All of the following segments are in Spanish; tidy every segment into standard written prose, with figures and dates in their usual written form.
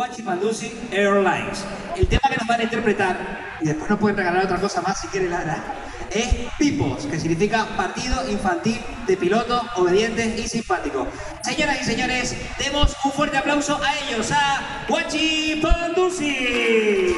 Guachipalusi Airlines. El tema que nos van a interpretar, y después nos pueden regalar otra cosa más si quiere Lara, es Pipos, que significa Partido Infantil de Pilotos Obedientes y Simpáticos. Señoras y señores, demos un fuerte aplauso a ellos, a Guachipalusi.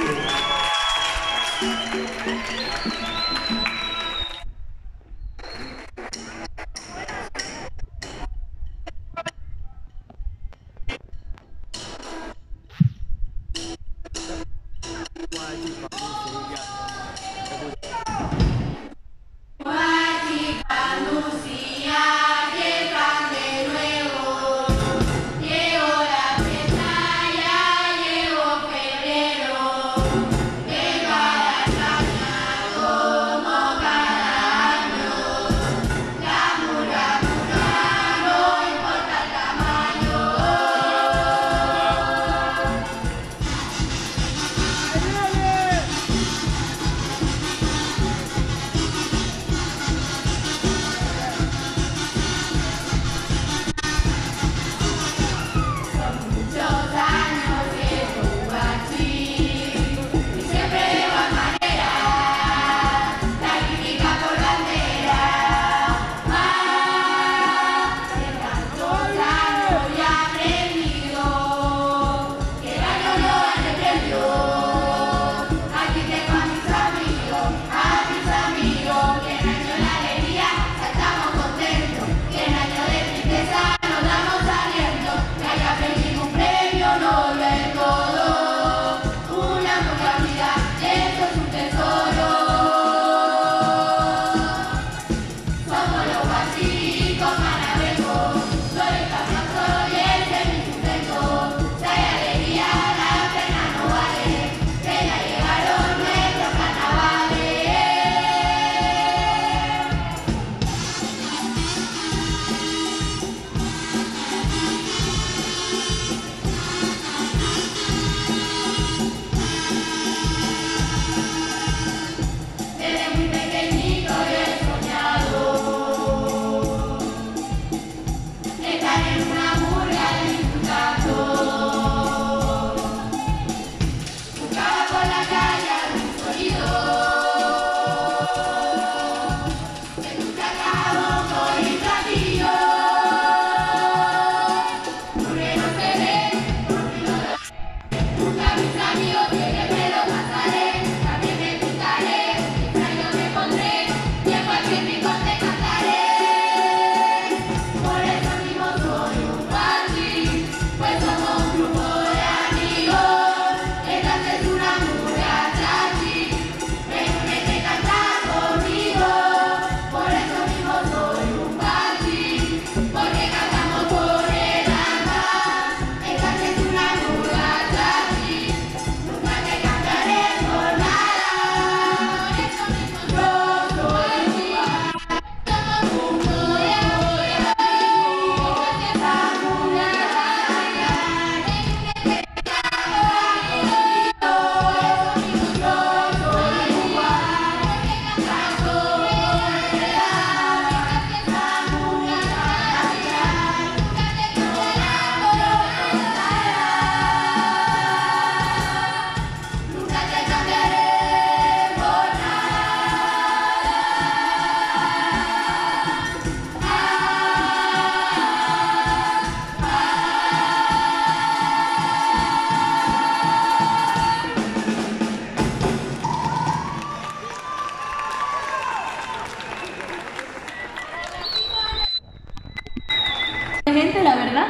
Gente, la verdad.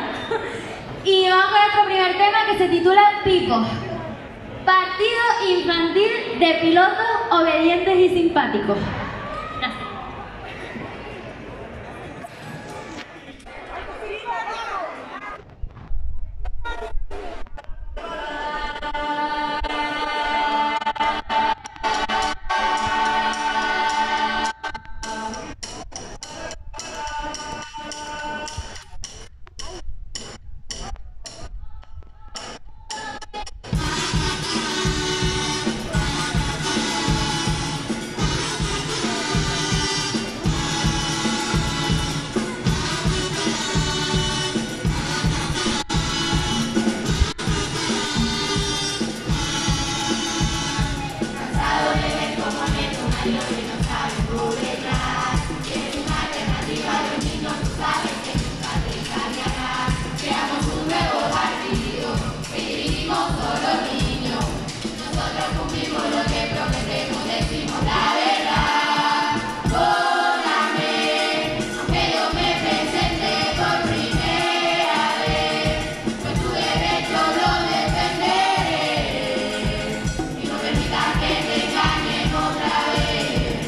Y vamos con nuestro primer tema que se titula Pipos. Partido Infantil de Pilotos Obedientes y Simpáticos. Gracias. Permita que te engañen otra vez.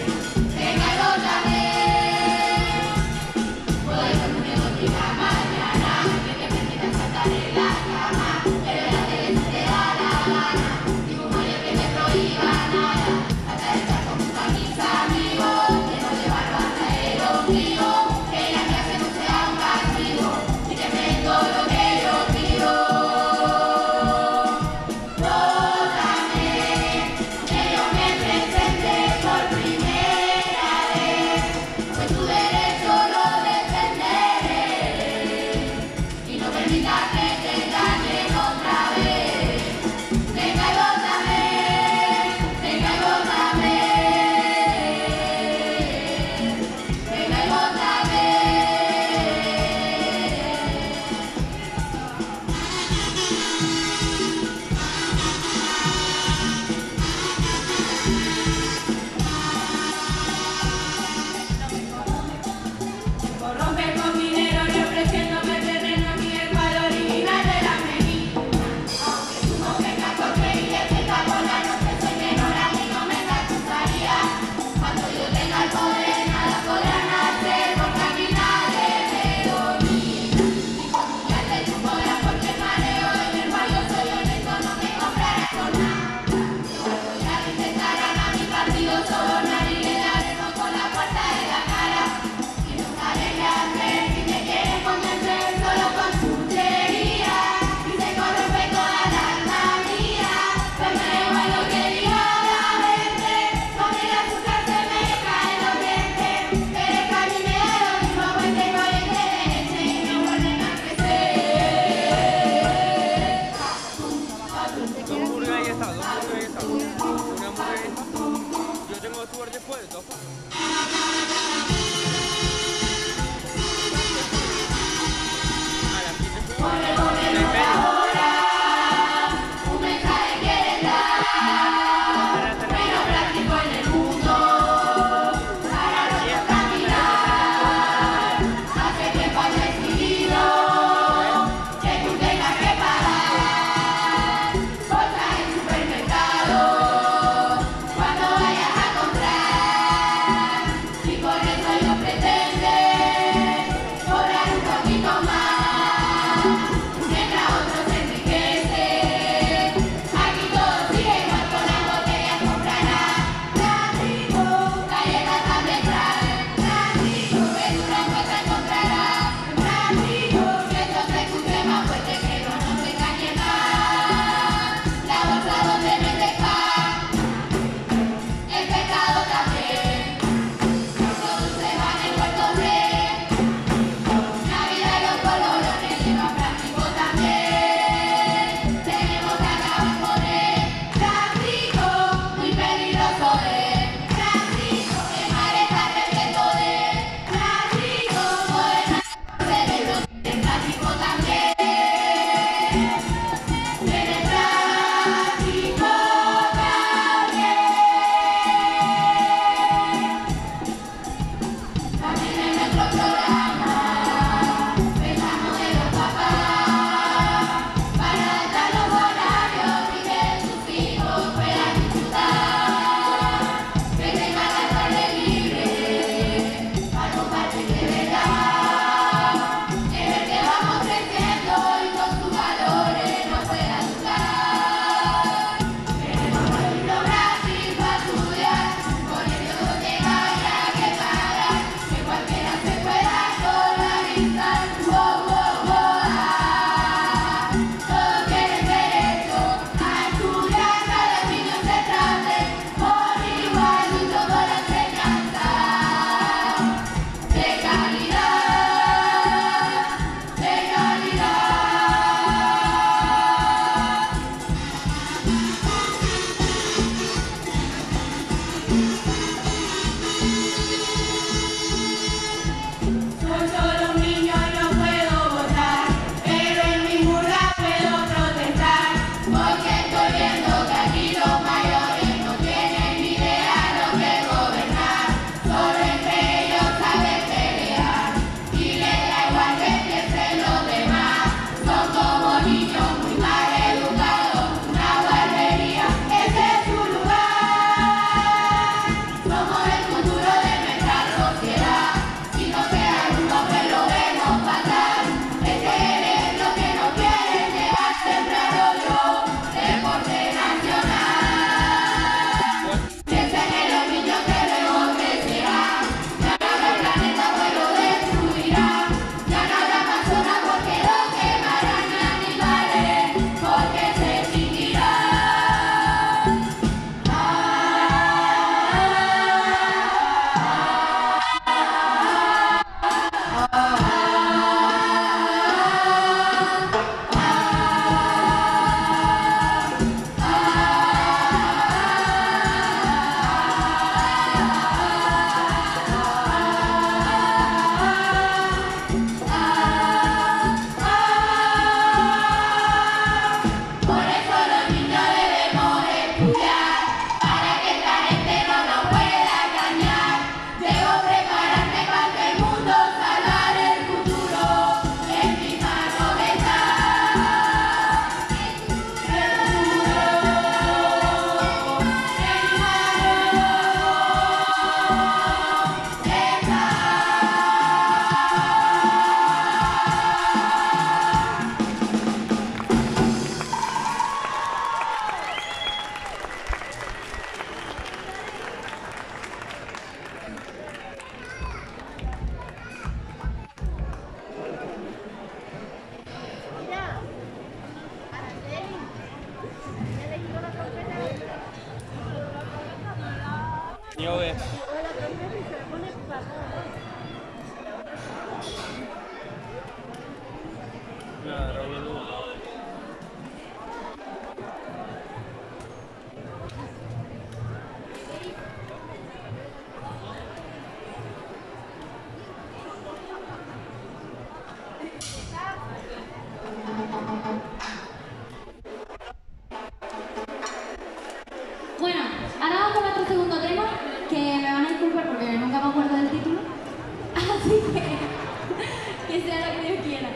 Bueno, ahora vamos con nuestro segundo tema, que me van a disculpar porque nunca me acuerdo del título. Así que sea lo que Dios quiera.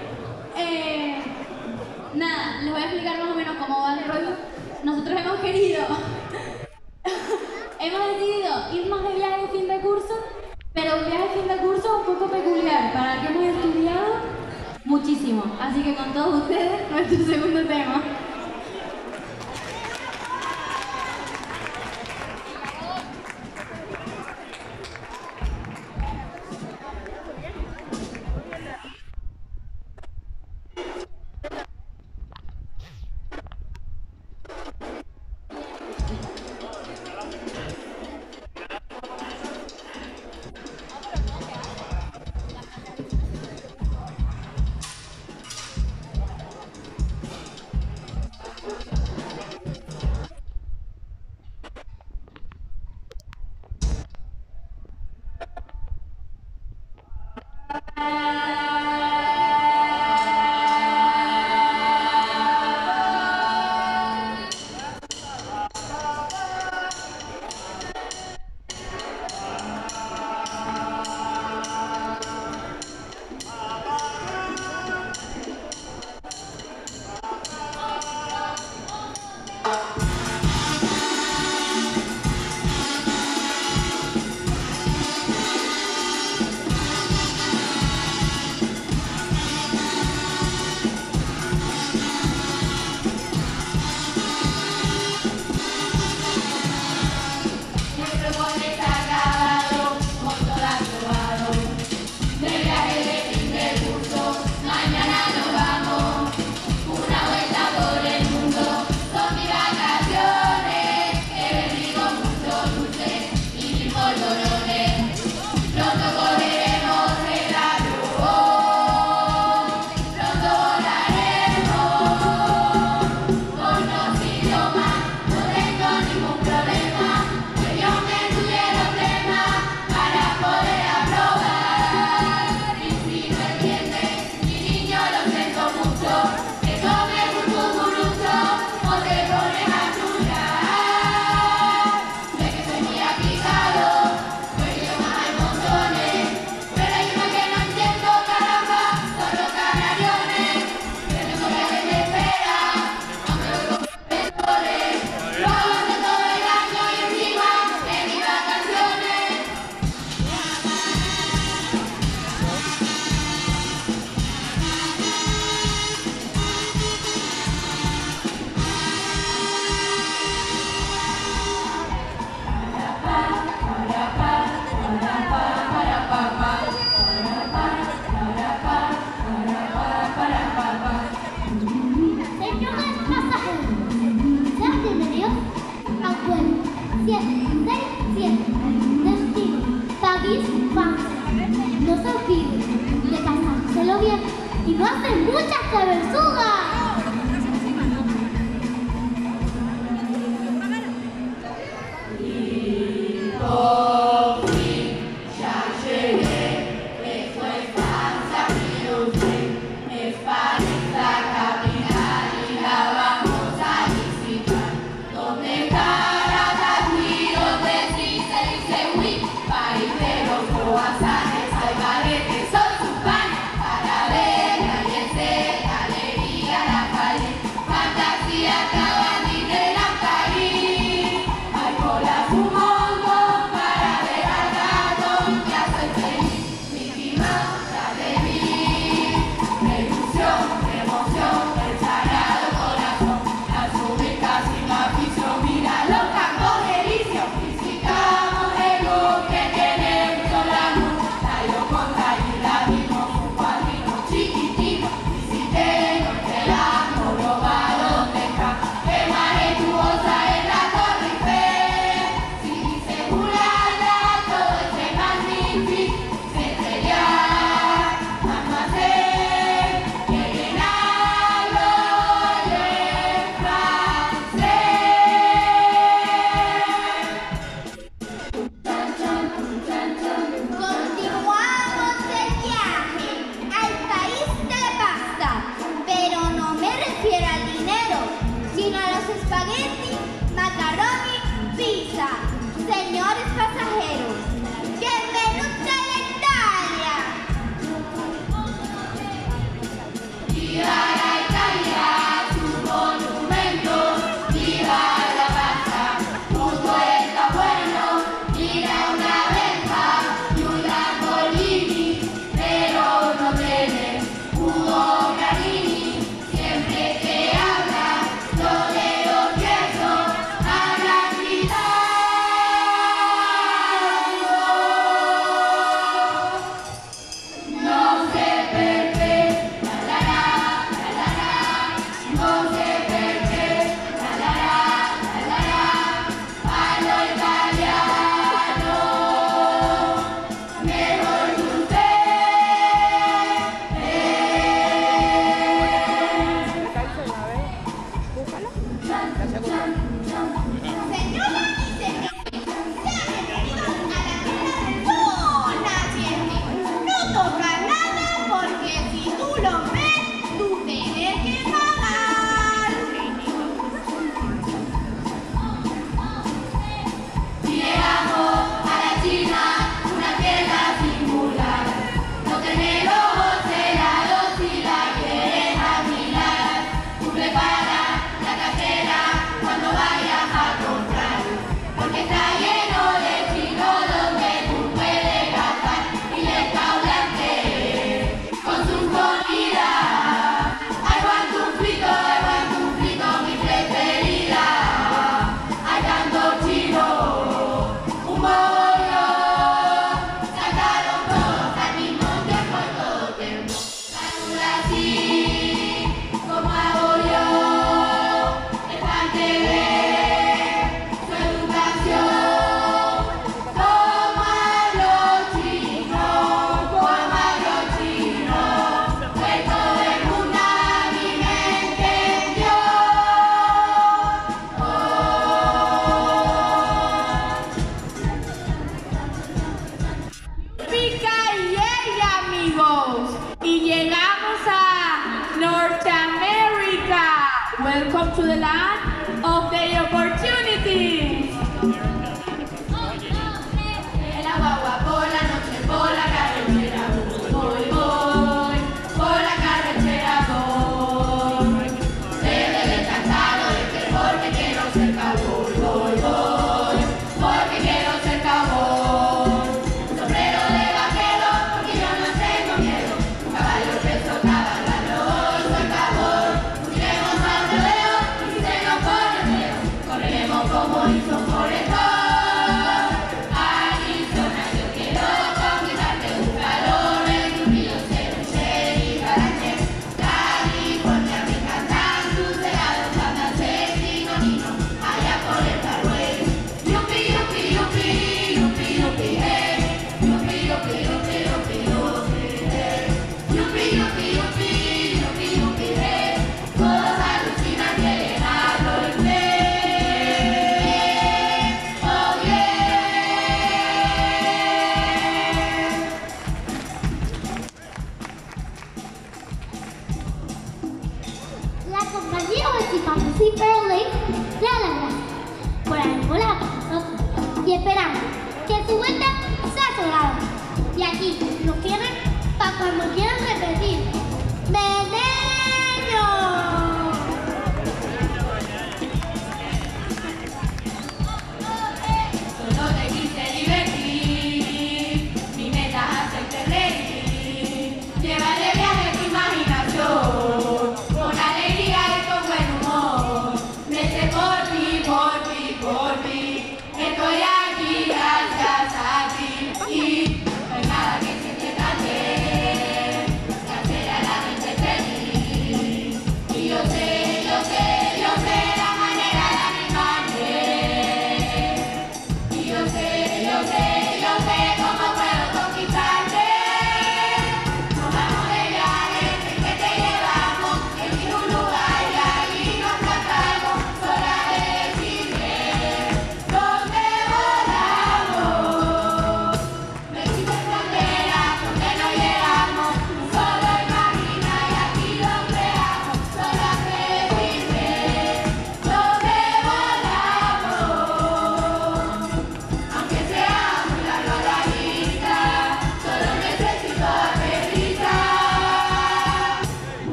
Nada, les voy a explicar más o menos cómo va el rollo. Nosotros hemos querido, hemos decidido irnos de viaje de fin de curso, pero un viaje de fin de curso un poco peculiar, para el que hemos estudiado muchísimo. Así que con todos ustedes, nuestro segundo tema. espagueti, macaroni, pizza. Señores pasajeros, bienvenidos a la Italia. ¡Viva la Italia, su monumento! ¡Viva la pasta! Todo está bueno. Mira una Benja y un Lamborghini, pero no tiene Hugo Granini. Siempre que habla, lo veo tieso, habla gritando. No sé por qué, la la la, no sé por qué, la la la, parlo italiano, mejor que usted. Señoras y señores, sean bienvenidos a la tierra del sol naciente. No toca nada porque si tú lo ves, tú tienes que pagar. Si llegamos a la China, una tierra singular, no tenemos helados si la quieres admirar. Tú prepara la cartera cuando vayas a comprar, porque está lleno de chinos donde tú puedes gastar. Y restaurantes con sus comidas. I want un frito, mi preferida. Hay tanto chino, un bollo. Sacaron todos al mismo tiempo y todo tiempo. Saluda así, como hago yo. Es parte de su educación. Como a los chinos, pues todo el mundo a mí me entendió. Pica y ella, amigos, y llegamos a North America. Welcome to the land of the opportunities. En la guagua por la noche, por la carretera voy, por la carretera voy. Desde el cansado de que porque quiero ser cowboy, voy, porque quiero ser cowboy. Un sombrero de vaquero porque yo no tengo miedo. Un caballo peso cabalgando, soy cowboy. Iremos al rodeo y si se nos pone feo, correremos como hizo Forrest Gump.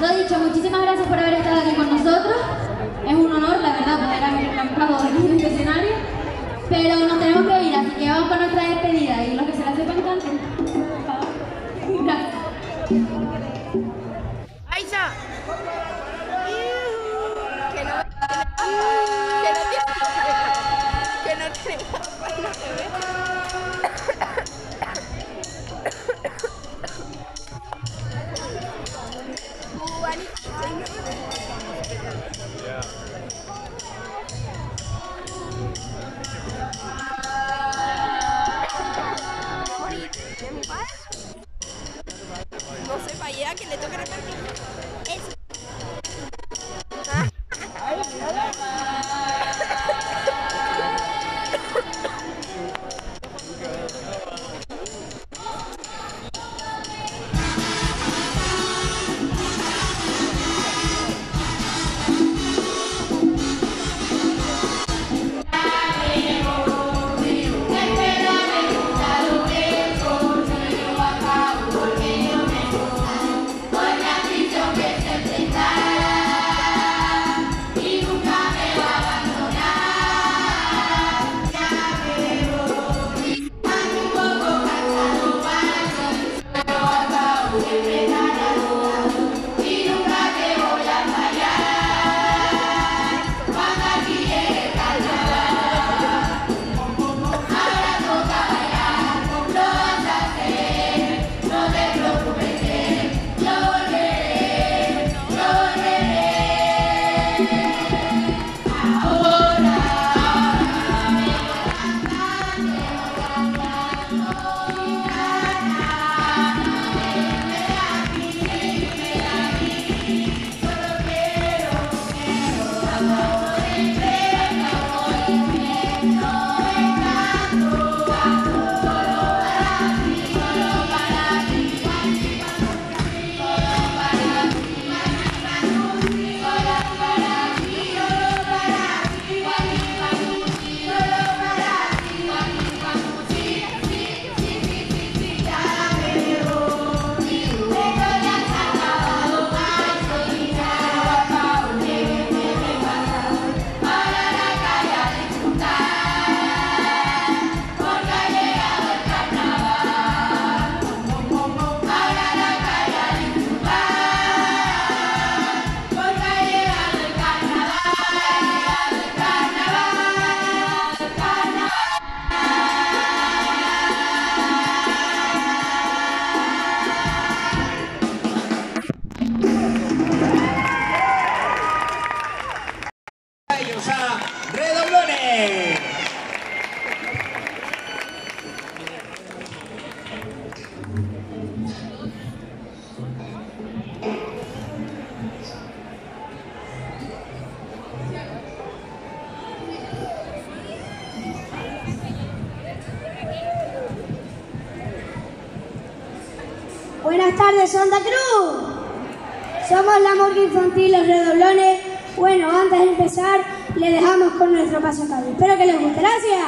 Lo dicho, muchísimas gracias por haber estado aquí con nosotros. Es un honor, la verdad, poder haber cantado aquí en este escenario. Pero nos tenemos que ir, así que vamos con nuestra despedida. Y los que se la sepan canten. Gracias. ¡Aisha! Que no no sé, para allá que le toque repartir. Eso. ¡Redoblones! Buenas tardes, Santa Cruz. Somos la morgue infantil Los Redoblones. Bueno, antes de empezar, le dejamos con nuestro pasacalle. Espero que les guste. Gracias.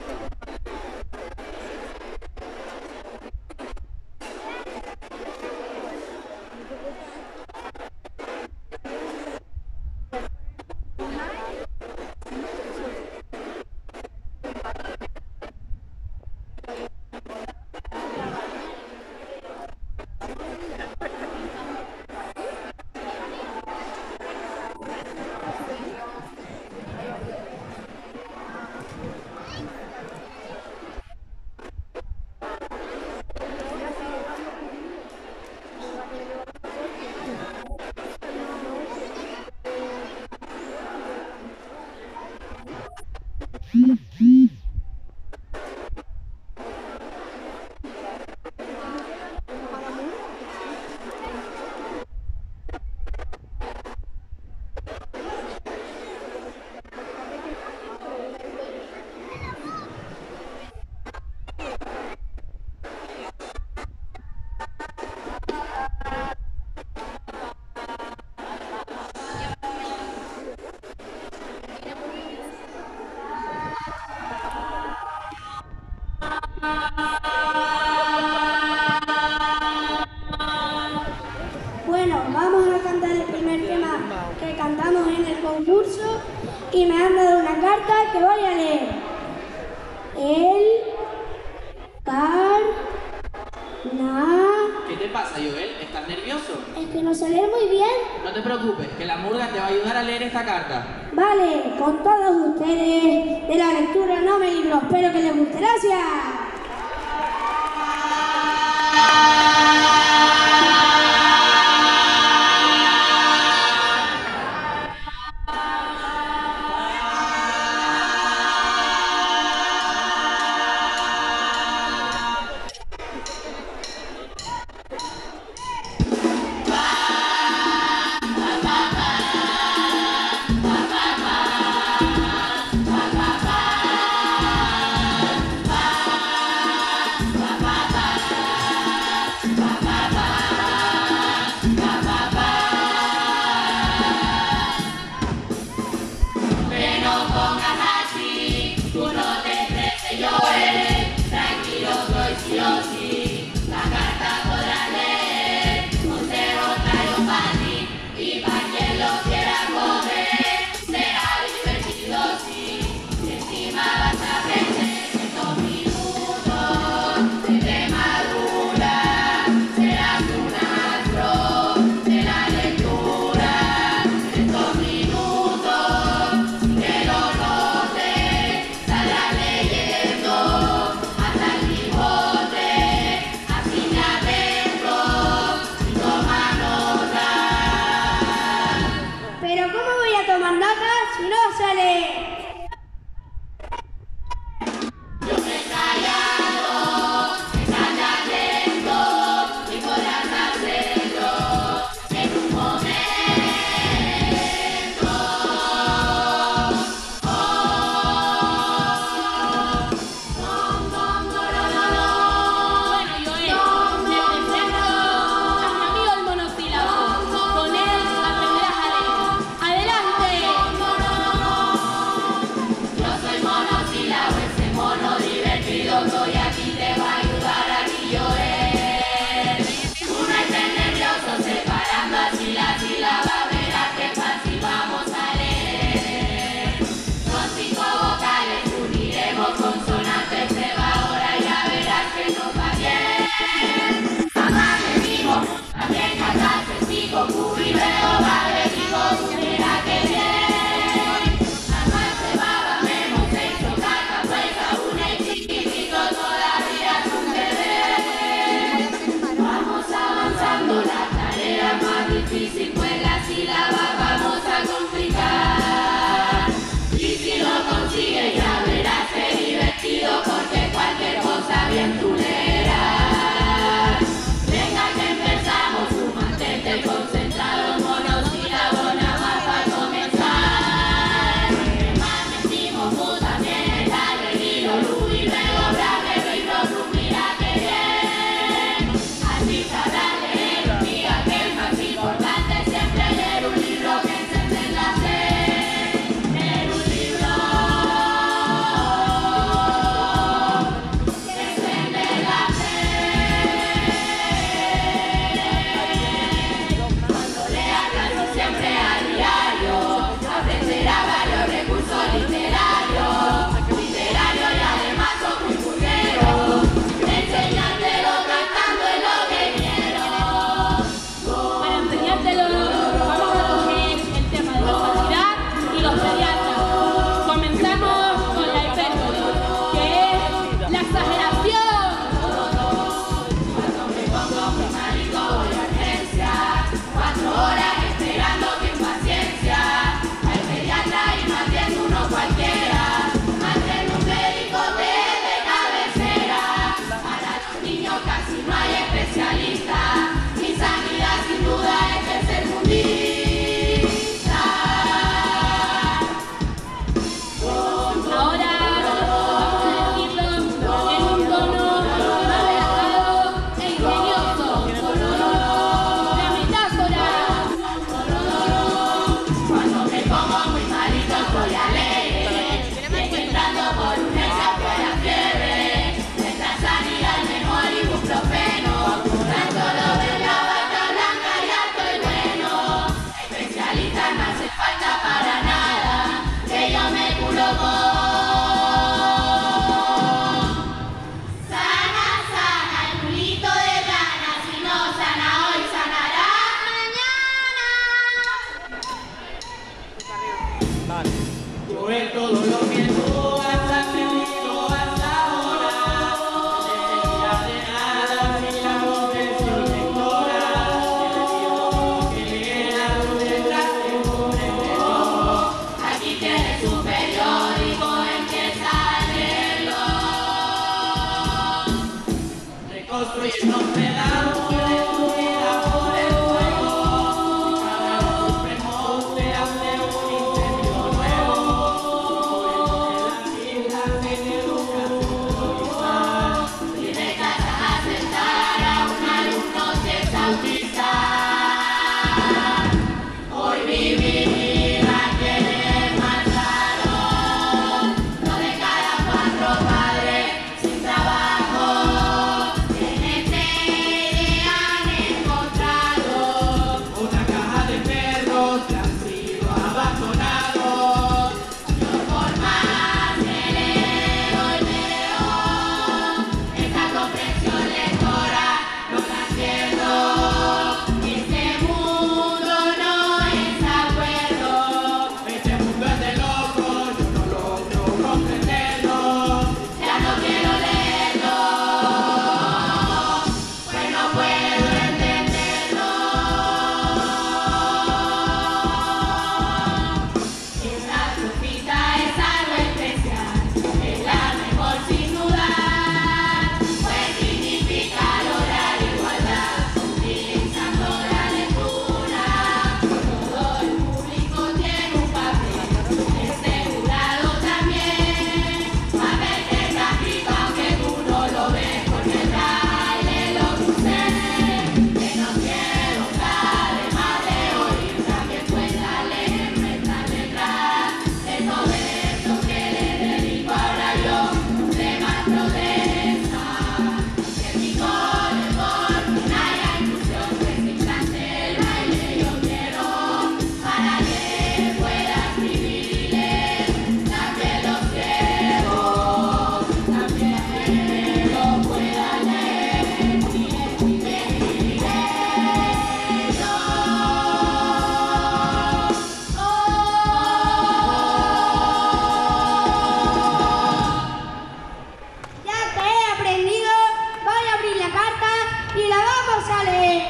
Bueno, vamos a cantar el primer tema que cantamos en el concurso y me han dado una carta que voy a leer. El ¿Qué te pasa, Joel? ¿Estás nervioso? Es que no sé leer muy bien. No te preocupes, que la murga te va a ayudar a leer esta carta. Vale, con todos ustedes de la lectura no me libro. Espero que les guste. Gracias.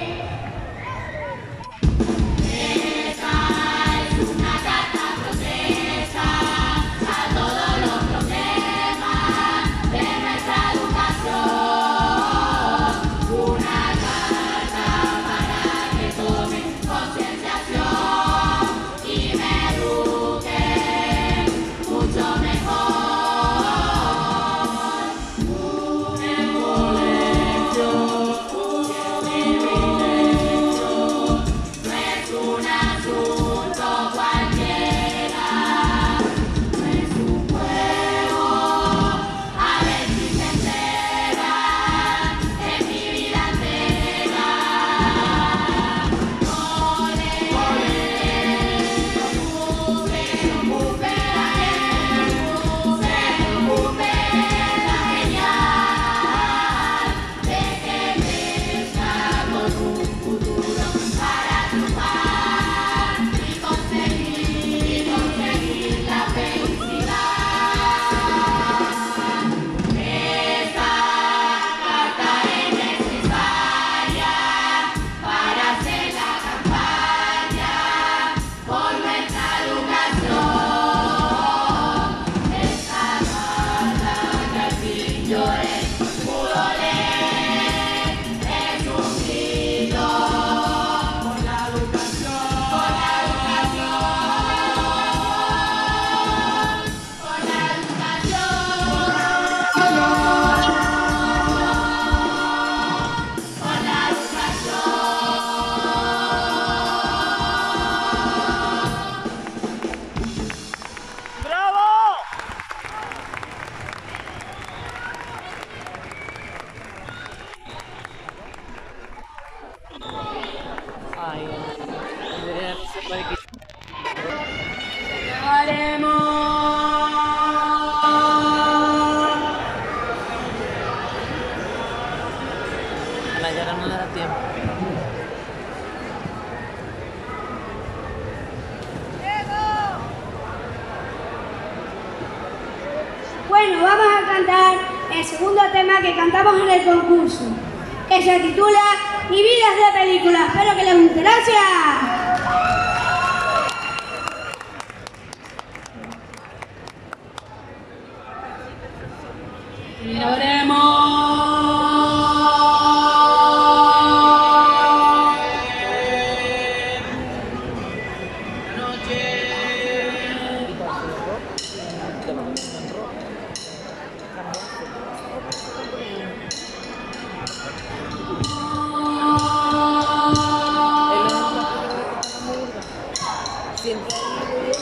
Bueno, vamos a cantar el segundo tema que cantamos en el concurso, que se titula Mi vida es de película. Espero que les guste. ¡Gracias!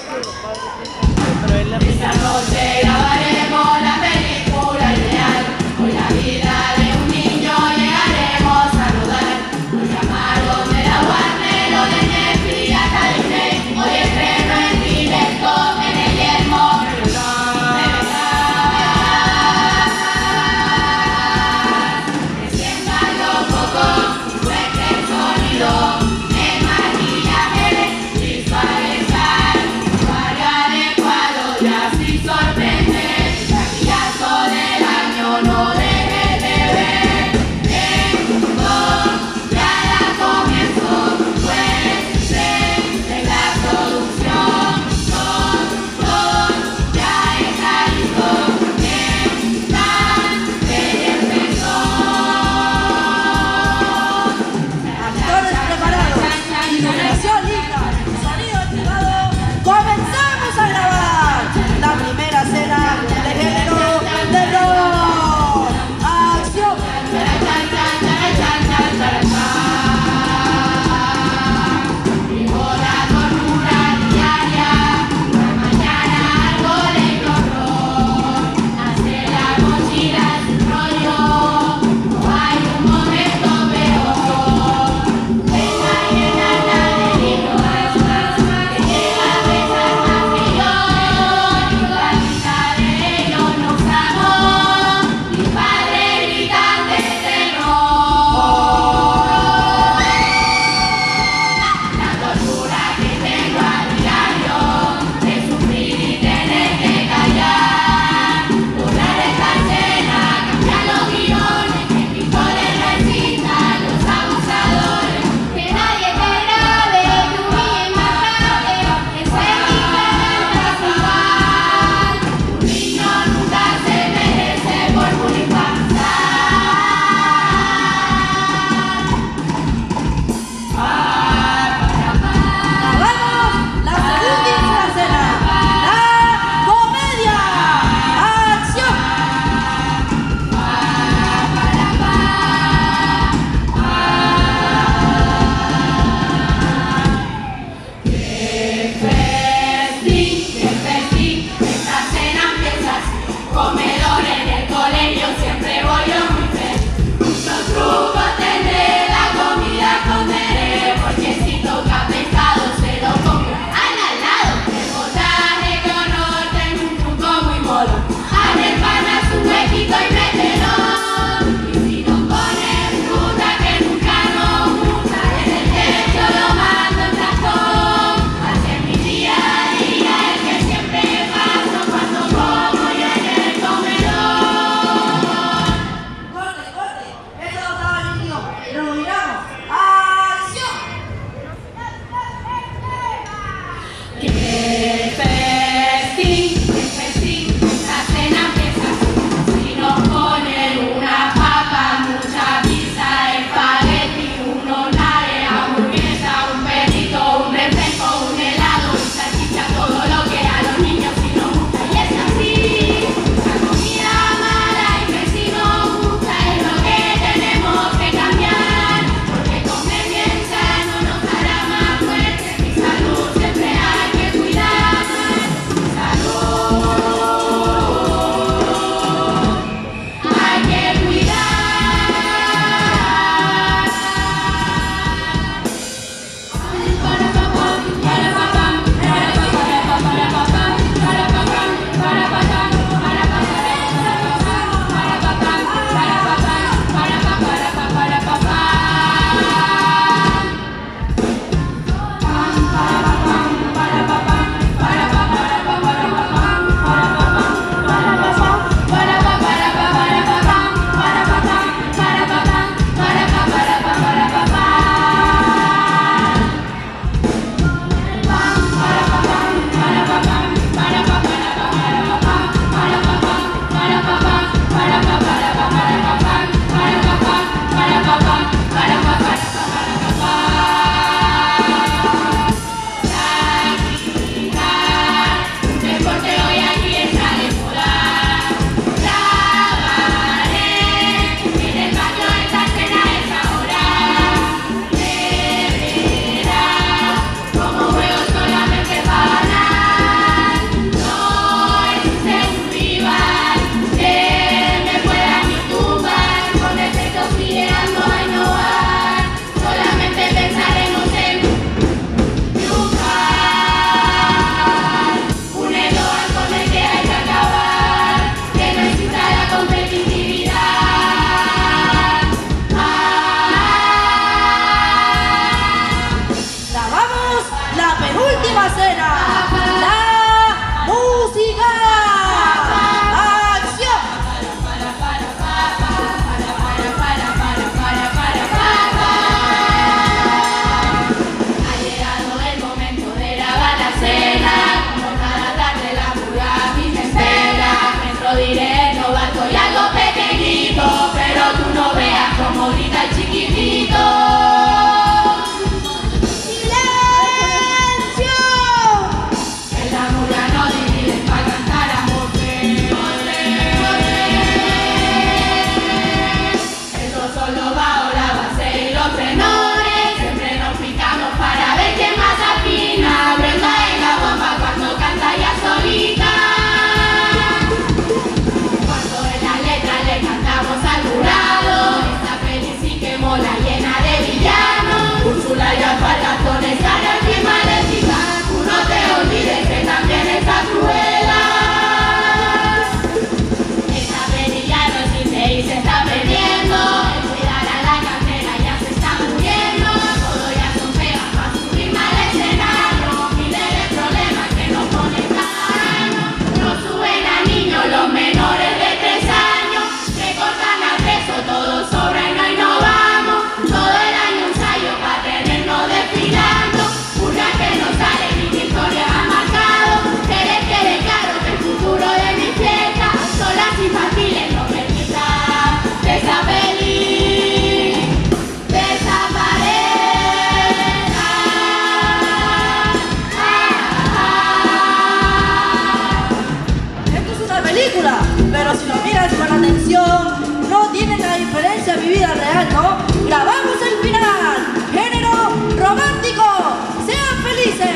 Esta noche grabaremos la película ideal. ficción, no tiene la diferencia de mi vida real, ¿no? Grabamos el final, género romántico, sean felices.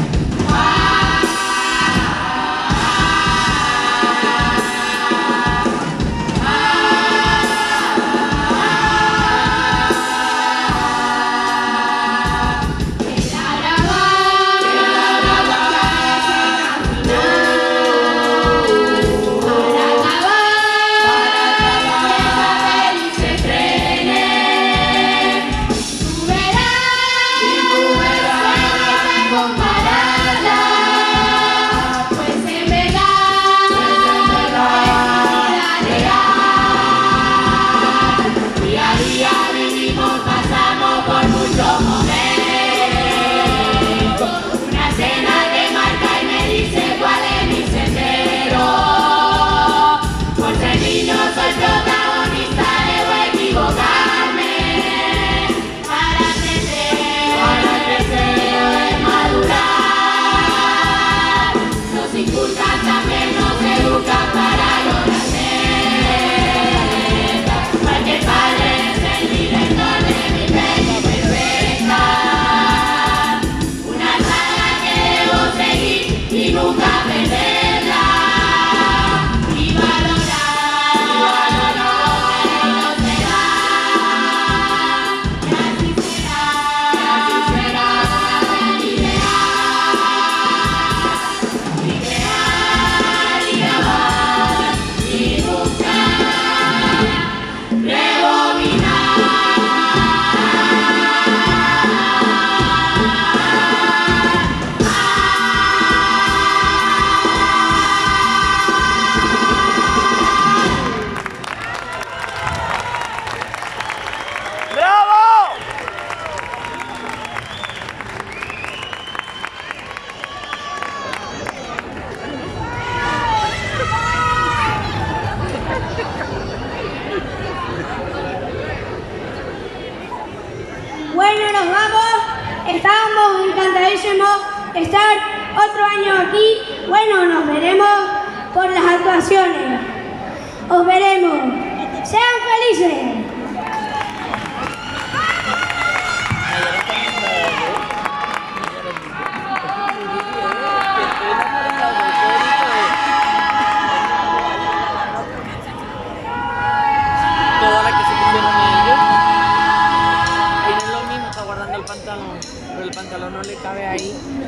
Bueno, nos vamos. Estábamos encantadísimos de estar otro año aquí. Bueno, nos veremos por las actuaciones. Os veremos. ¡Sean felices! Todas las que se pusieron ellos tienen lo mismo, está guardando el pantalón, pero el pantalón no le cabe ahí.